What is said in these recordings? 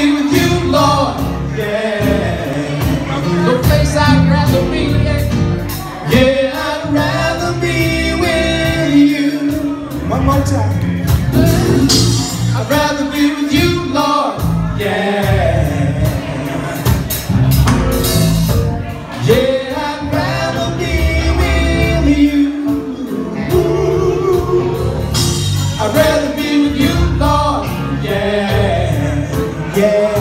be with you, Lord. Yeah. No place I'd rather be. Yeah, I'd rather be with you. One more time. I'd rather be with you, Lord. Yeah. Yeah, I'd rather be with you. Ooh. I'd rather be with you, Lord. Yeah. Yeah.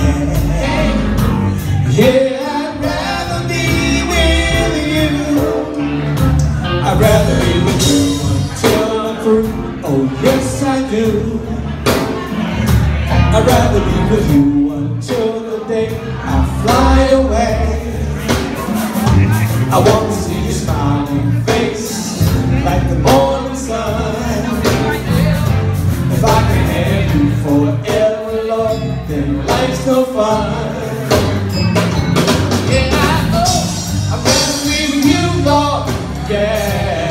Yeah, I'd rather be with you. I'd rather be with you until I'm through. Oh, yes, I do. I'd rather be with you until the day I fly away. I want to see your smiling face like the morning sun. If I can have you forever, Lord, then life's no fun. Yeah, I know I'd rather be with you, Lord. Yeah.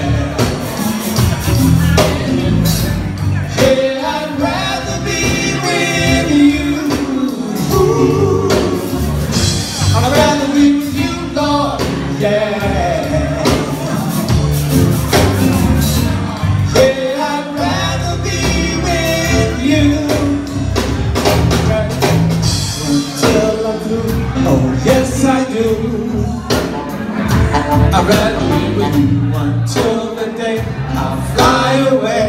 I'd rather be with you until the day I fly away.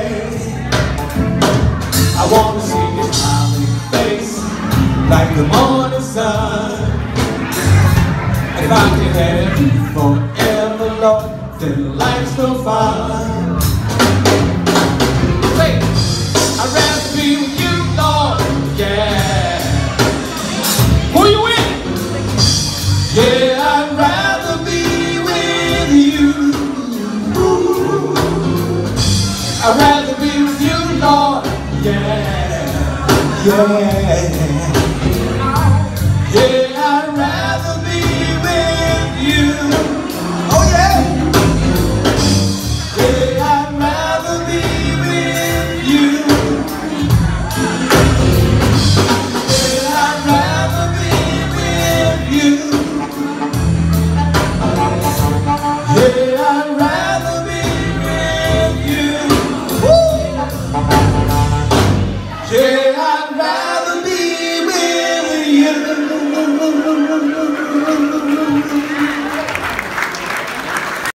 I want to see your smiling face like the morning sun. If I can have you forever, Lord, then life's no fun. Hey, I'd rather be with you, Lord, yeah. Who you with? Yeah, I'd rather be with you. Ooh. I'd rather be with you, Lord, yeah. Yeah. Yeah.